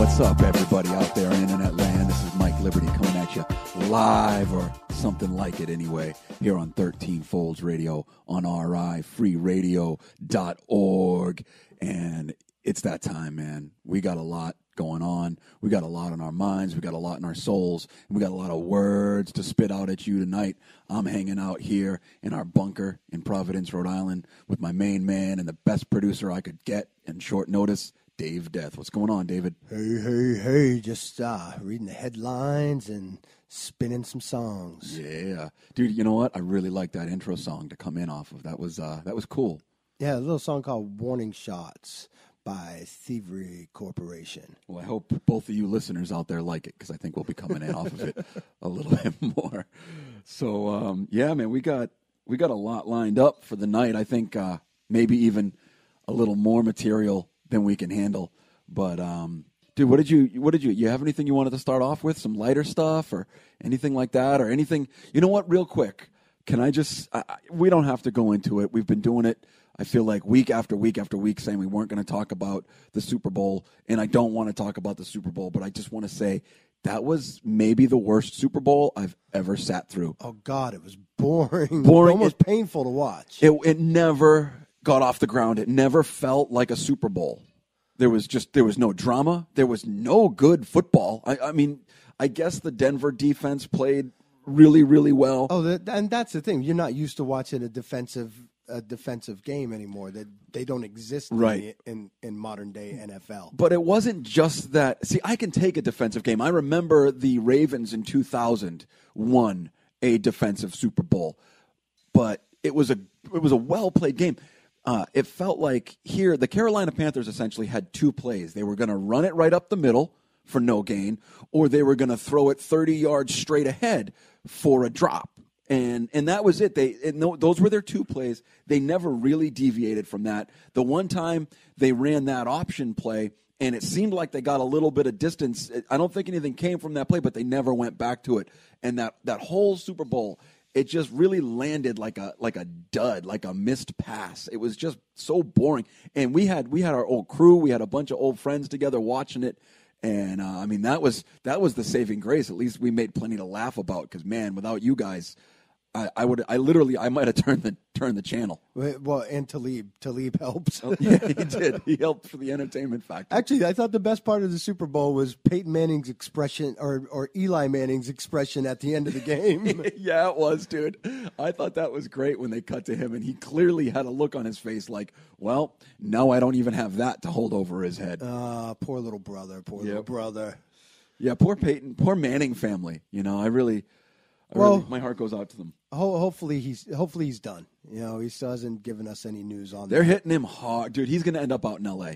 What's up, everybody out there in internet land? This is Mike Liberty coming at you live, or something like it anyway, here on 13 Folds Radio on RIFreeradio.org. And it's that time, man. We got a lot going on. We got a lot on our minds. We got a lot in our souls. And we got a lot of words to spit out at you tonight. I'm hanging out here in our bunker in Providence, Rhode Island, with my main man and the best producer I could get in short notice, Dave Death. What's going on, David? Hey, just reading the headlines and spinning some songs. Yeah. Dude, you know what? I really like that intro song to come in off of. That was cool. Yeah, a little song called Warning Shots by Thievery Corporation. Well, I hope both of you listeners out there like it, because I think we'll be coming in off of it a little bit more. So, yeah, man, we got a lot lined up for the night. I think maybe even a little more material than we can handle. But, dude, what did you have anything you wanted to start off with? Some lighter stuff or anything like that, or anything? You know what? Real quick, can I just? We don't have to go into it. We've been doing it. I feel like week after week after week saying we weren't going to talk about the Super Bowl, and I don't want to talk about the Super Bowl, but I just want to say that was maybe the worst Super Bowl I've ever sat through. Oh, God, it was boring. Almost painful to watch. It never got off the ground. It never felt like a Super Bowl. There was no drama. There was no good football. I mean, I guess the Denver defense played really, really well. Oh, and that's the thing. You're not used to watching a defensive game anymore. That they don't exist right in modern day NFL. But it wasn't just that. See, I can take a defensive game. I remember the Ravens in 2000 won a defensive Super Bowl, but it was a well played game. It felt like here the Carolina Panthers essentially had two plays. They were going to run it right up the middle for no gain, or they were going to throw it 30 yards straight ahead for a drop. And that was it. Those were their two plays. They never really deviated from that. The one time they ran that option play, and it seemed like they got a little bit of distance. I don't think anything came from that play, but they never went back to it. And that whole Super Bowl, it just really landed like a dud, like a missed pass. It was just so boring. And we had our old crew. We had a bunch of old friends together watching it. And I mean, that was the saving grace. At least we made plenty to laugh about. Because man, without you guys, I might have turned the channel. Well, and Talib helped. Oh, yeah, he did. He helped for the entertainment factor. Actually, I thought the best part of the Super Bowl was Peyton Manning's expression, or Eli Manning's expression at the end of the game. Yeah, it was, dude. I thought that was great when they cut to him, and he clearly had a look on his face like, well, now I don't even have that to hold over his head. Poor little brother. Little brother. Yeah, poor Peyton, poor Manning family. You know, my heart goes out to them. Hopefully he's done. You know, he still hasn't given us any news on that. They're hitting him hard. Dude, he's going to end up out in L.A.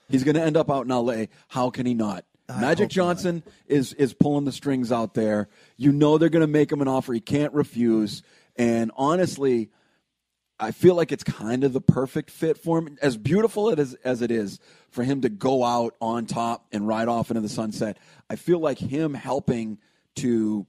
How can he not? Magic Johnson is pulling the strings out there. You know they're going to make him an offer he can't refuse. And honestly, I feel like it's kind of the perfect fit for him. As beautiful as it is for him to go out on top and ride off into the sunset, I feel like him helping to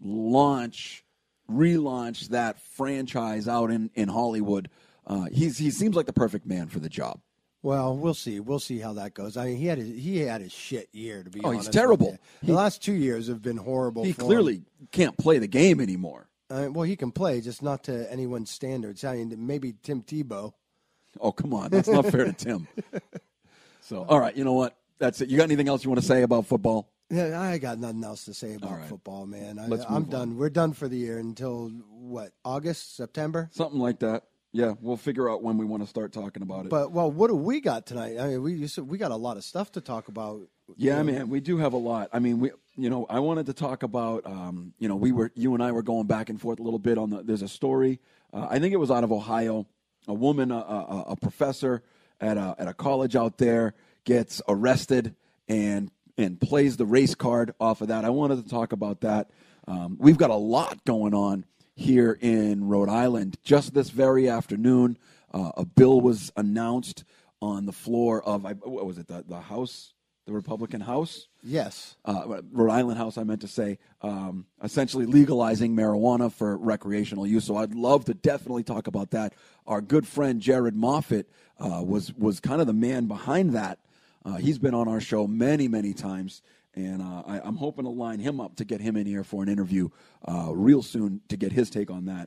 relaunch that franchise out in Hollywood. He seems like the perfect man for the job. Well, we'll see. We'll see how that goes. I mean, he had his shit year, to be honest. Oh, he's terrible. The last 2 years have been horrible. He clearly can't play the game anymore. Well, he can play, just not to anyone's standards. I mean, maybe Tim Tebow. Oh, come on. That's not fair to Tim. So, all right, you know what? That's it. You got anything else you want to say about football? Yeah, I got nothing else to say about football, man. I'm done. We're done for the year until, what, August, September? Something like that. Yeah, we'll figure out when we want to start talking about it. But, well, what do we got tonight? I mean, we got a lot of stuff to talk about. Yeah, man, we do have a lot. I mean, I wanted to talk about, you and I were going back and forth a little bit on there's a story. I think it was out of Ohio. A woman, a professor at a college out there gets arrested and plays the race card off of that. I wanted to talk about that. We've got a lot going on here in Rhode Island. Just this very afternoon, a bill was announced on the floor of, what was it, the House, the Republican House? Yes. Rhode Island House, I meant to say, essentially legalizing marijuana for recreational use. So I'd love to definitely talk about that. Our good friend Jared Moffitt was kind of the man behind that. He's been on our show many, many times, and I'm hoping to line him up to get him in here for an interview real soon to get his take on that.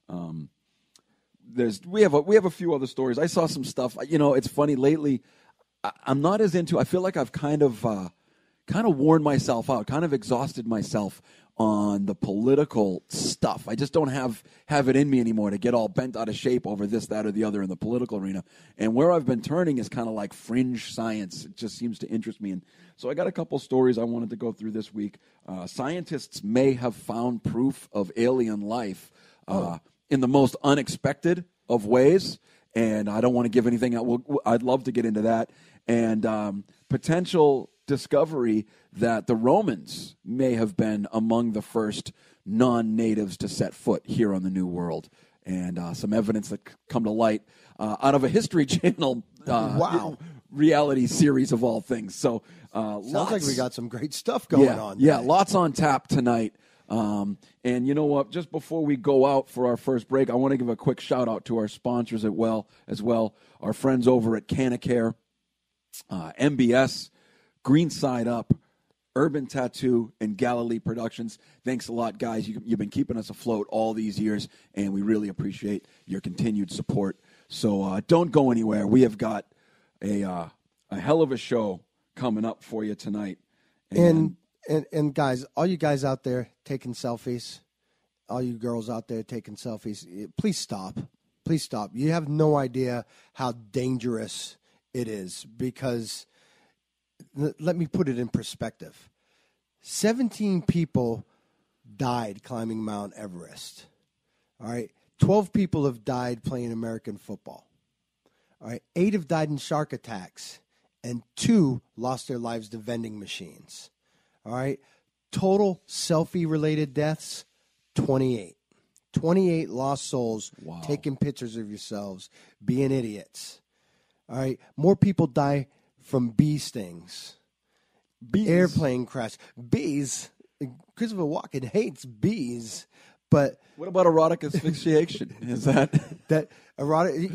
We have a few other stories. I saw some stuff. It's funny lately. I'm not as into. I feel like I've kind of worn myself out, kind of exhausted myself on the political stuff. I just don't have it in me anymore to get all bent out of shape over this, that, or the other in the political arena. And where I've been turning is kind of like fringe science. It just seems to interest me. And so I got a couple stories I wanted to go through this week. Scientists may have found proof of alien life in the most unexpected of ways. And I don't want to give anything out. I'd love to get into that. And potential discovery that the Romans may have been among the first non-natives to set foot here on the New World, and some evidence that come to light out of a History Channel reality series of all things. So sounds like we got some great stuff going on. Yeah, lots on tap tonight. And you know what? Just before we go out for our first break, I want to give a quick shout out to our sponsors as well. Our friends over at Canacare, MBS, Green Side Up, Urban Tattoo, and Galilee Productions. Thanks a lot, guys. You've been keeping us afloat all these years, and we really appreciate your continued support. So don't go anywhere. We have got a hell of a show coming up for you tonight. And guys, all you guys out there taking selfies, all you girls out there taking selfies, please stop. Please stop. You have no idea how dangerous it is, because let me put it in perspective. 17 people died climbing Mount Everest. All right. 12 people have died playing American football. All right. 8 have died in shark attacks, and 2 lost their lives to vending machines. All right. Total selfie-related deaths, 28. 28 lost souls taking pictures of yourselves, being idiots. All right. More people die from bee stings, airplane crash. Bees, Christopher Walken hates bees, but... What about erotic asphyxiation? Is that erotic?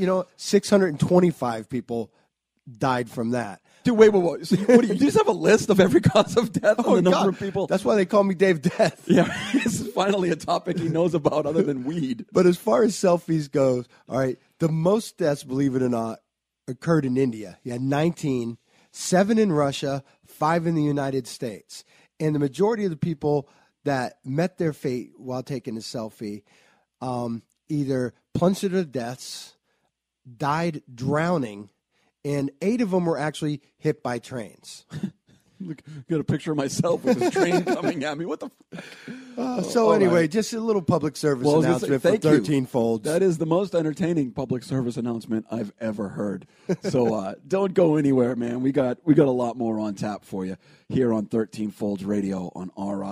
625 people died from that. Dude, wait. So what do you just have a list of every cause of death on the number of people? That's why they call me Dave Death. Yeah, this is finally a topic he knows about other than weed. But as far as selfies goes, all right, the most deaths, believe it or not, occurred in India. You had 19, 7 in Russia, 5 in the United States. And the majority of the people that met their fate while taking a selfie either plunged to their deaths, died drowning, and 8 of them were actually hit by trains. Look, got a picture of myself with this train coming at me. What the Anyway, just a little public service announcement for 13 Folds. That is the most entertaining public service announcement I've ever heard. So don't go anywhere, man. We got a lot more on tap for you here on 13 Folds Radio on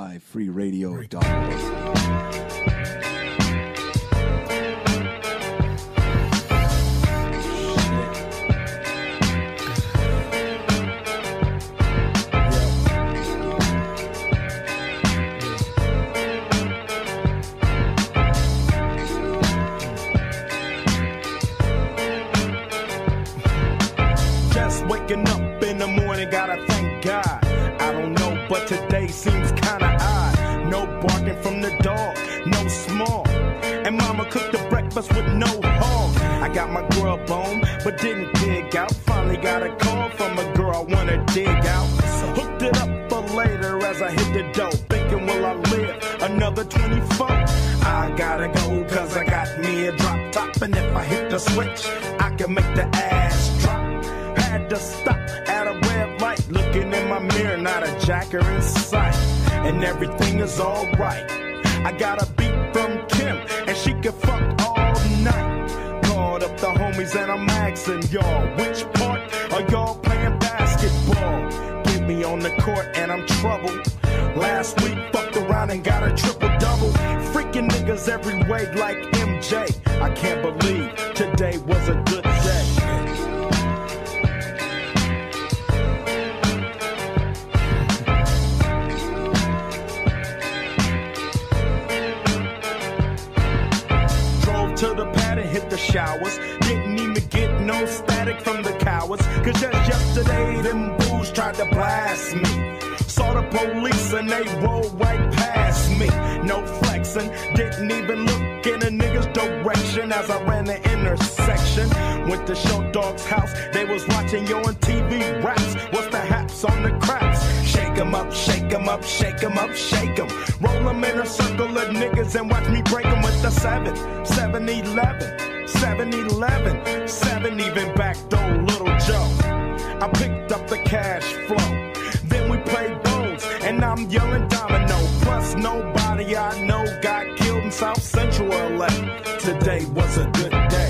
RIFreeradio.org. Gotta thank God. I don't know, but today seems kinda odd. No barking from the dog, no small. And mama cooked the breakfast with no hog. I got my grub on, but didn't dig out. Finally got a call from a girl I wanna dig out. Hooked it up for later as I hit the dough. Thinking, will I live another 24? I gotta go, cause I got me a drop top. And if I hit the switch, I can make the ass drop. Had to stop at a red light, looking in my mirror, not a jacker in sight, and everything is alright. I got a beat from Kim, and she can fuck all night. Called up the homies and I'm asking y'all, which part are y'all playing basketball? Get me on the court and I'm troubled. Last week fucked around and got a triple-double. Freaking niggas every way like MJ. I can't believe today was a good day. To the pad and hit the showers. Didn't even get no static from the cowards. Cause just yesterday, them blast me. Saw the police and they rolled right past me. No flexing, didn't even look in a nigga's direction as I ran the intersection. Went to Show Dog's house, they was watching Yo on TV raps. What's the haps on the craps? Shake 'em up, shake 'em up, shake 'em up, shake 'em. Roll 'em in a circle of niggas and watch me break 'em with the 7-11, 7-11, 7 even backdoor Little Joe. I picked up the cash flow. Then we played bones, and I'm yelling domino. Plus nobody I know got killed in South Central LA. Today was a good day.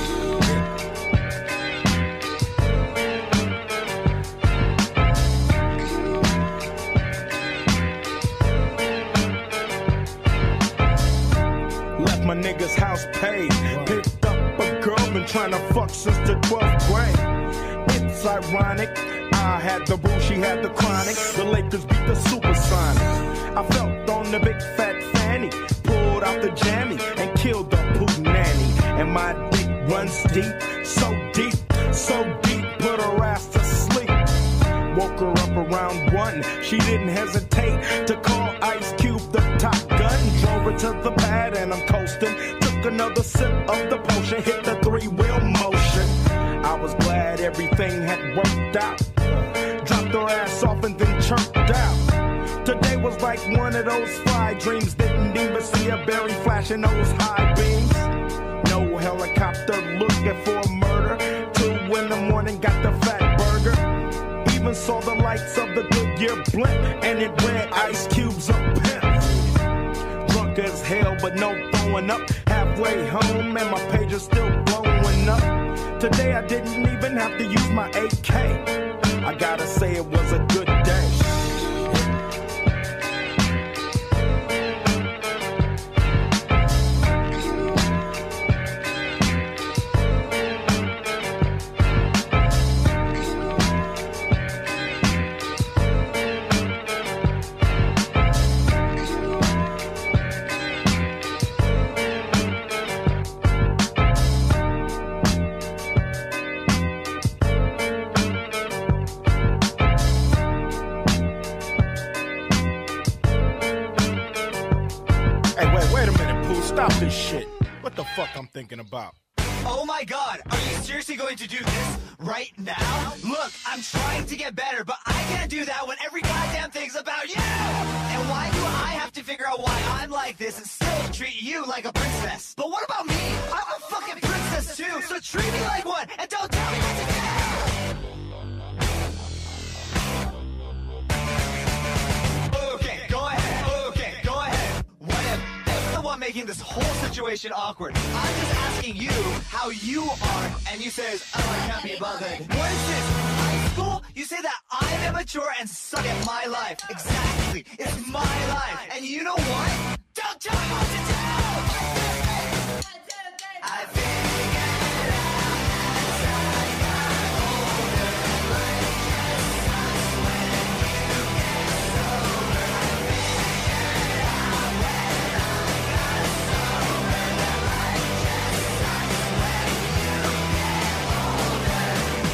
Left my nigga's house paid. Picked up a girl, been trying to fuck since the 12th grade. It's ironic, I had the boo, she had the chronic. The Lakers beat the Supersonics. I felt on the big fat fanny, pulled out the jammy and killed the poop nanny. And my dick runs deep, so deep, put her ass to sleep. Woke her up around 1, she didn't hesitate to call Ice Cube the Top Gun. Drove her to the pad and I'm coasting. Took another sip of the potion, hit the 3-wheel motion. I was glad everything had worked out. Dropped her ass off and then chirped out. Today was like one of those fly dreams. Didn't even see a berry flashing those high beams. No helicopter looking for a murder. 2 in the morning, got the fat burger. Even saw the lights of the Goodyear blimp, and it read Ice Cube's a pimp. Drunk as hell, but no throwing up. Halfway home, and my page is still blowing up. Today I didn't even have to use my AK. I gotta say it was a good day. Stop this shit. What the fuck I'm thinking about? Oh my god, are you seriously going to do this right now? Look, I'm trying to get better, but I can't do that when every goddamn thing's about you! And why do I have to figure out why I'm like this and still treat you like a princess? But what about me? I'm a fucking princess too, so treat me like one and don't tell me what to do! Okay, go ahead. Whatever. I'm the one making this whole situation awkward. I'm just asking you how you are, and you says, oh, I can't be bothered. What is this? High school? You say that I'm immature and suck at my life. Exactly. It's my life. And you know what? Don't tell me what to do! I figured it out as I got older. Like just us when you get sober. I figured out when I got sober. Like just us when you get older.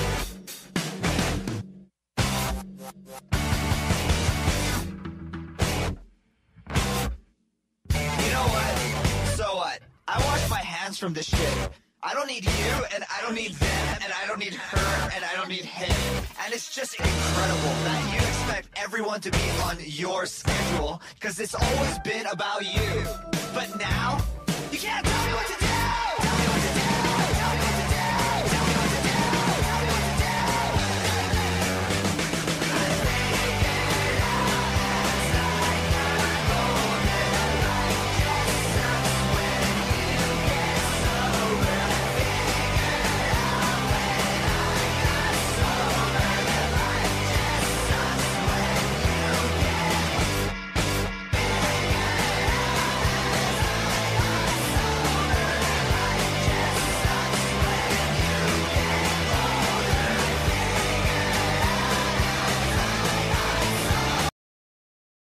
You know what? So what? I wash my hands from this shit. I don't need you, and I don't need them, and I don't need her, and I don't need him. And it's just incredible that you expect everyone to be on your schedule, because it's always been about you. But now, you can't tell me what to do!